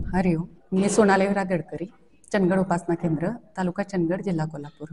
हरिओम. मी सोनाली गडकरी, चंदगड उपासना केंद्र, तालुका चंदगड, जिल्हा कोल्हापूर.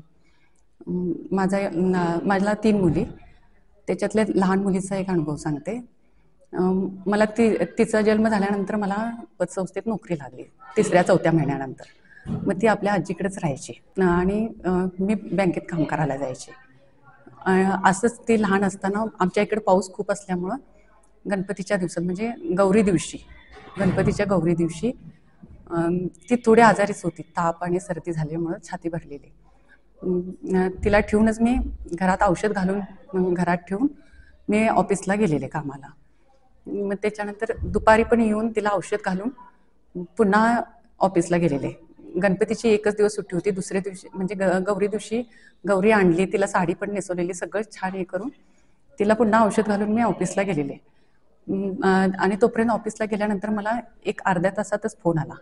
मला 3 मुली, त्याच्यातल्या लहान मुलीचा एक अनुभव सांगते. मला तिचा जन्म झाल्यानंतर मला पतसंस्थेत नोकरी लागली 3ऱ्या-4थ्या महिन्यानंतर. मग ती आपल्या आजीकडेच राहायची आणि मी बँकेत काम करायला जायचे. असंच ती लहान असताना आमच्या इकडे पाऊस खूप असल्यामुळं गणपतीच्या दिवसात म्हणजे गणपतीच्या गौरी दिवशी ती थोडी आजारीच होती. ताप आणि सर्दी झाल्यामुळं छाती भरलेली. तिला ठेवूनच मी घरात औषध घालून घरात ठेवून मी ऑफिसला गेलेले कामाला. मग त्याच्यानंतर दुपारी पण येऊन तिला औषध घालून पुन्हा ऑफिसला गेलेले. गणपतीची एकच दिवस सुट्टी होती. दुसऱ्या दिवशी म्हणजे गौरी दिवशी गौरी आणली, तिला साडी पण नेसवलेली, सगळं छान हे करून तिला पुन्हा औषध घालून मी ऑफिसला गेलेले. आणि तोपर्यंत ऑफिसला गेल्यानंतर मला एक अर्ध्या तासातच फोन आला,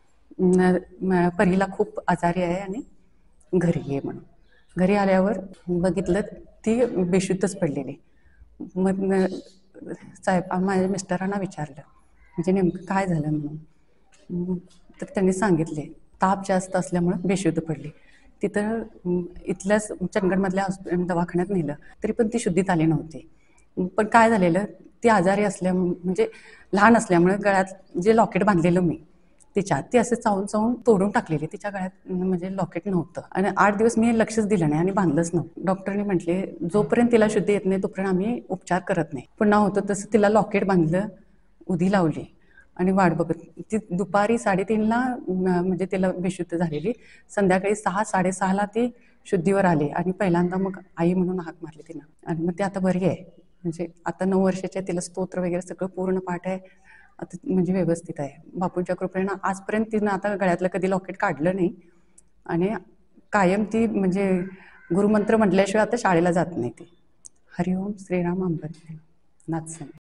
परीला खूप आजारी आहे आणि घरी ये म्हणून. घरी आल्यावर बघितलं ती बेशुद्धच पडलेली. मग माझ्या मिस्टरांना विचारलं म्हणजे नेमकं काय झालं म्हणून. तर त्यांनी सांगितले ताप जास्त असल्यामुळं बेशुद्ध पडली. तिथं इथल्याच चंदगडमधल्या दवाखान्यात नेलं तरी पण ती शुद्धीत आली नव्हती. पण काय झालेलं, ती आजारी म्हणजे लहान असल्यामुळे गळ्यात जे लॉकेट बांधलेलं मी ती असं चावून तोडून टाकलेली. तिच्या गळ्यात म्हणजे लॉकेट नव्हतं आणि 8 दिवस मी लक्षच दिलं नाही आणि बांधलंच नव्हतं. डॉक्टरनी म्हटले जोपर्यंत तिला शुद्धी येत नाही तोपर्यंत आम्ही उपचार करत नाही. पुन्हा होतं तसं तिला लॉकेट बांधलं, उदी लावली आणि वाट बघत. ती दुपारी 3:30ला म्हणजे तिला बेशुद्ध झालेली. संध्याकाळी 6-6:30ला ती शुद्धीवर आली आणि पहिल्यांदा मग आई म्हणून हाक मारली तिनं आणि मग ती आता बरी आहे. म्हणजे आता 9 वर्षाच्या, तिला स्तोत्र वगैरे सगळं पूर्ण पाठ आहे. आता म्हणजे व्यवस्थित आहे बापूंच्या कृपेनं. आजपर्यंत तिनं आता गळ्यातलं कधी लॉकेट काढलं नाही आणि कायम ती म्हणजे गुरुमंत्र म्हटल्याशिवाय आता शाळेला जात नाही ती. हरिओम श्रीराम अंबरनाथ.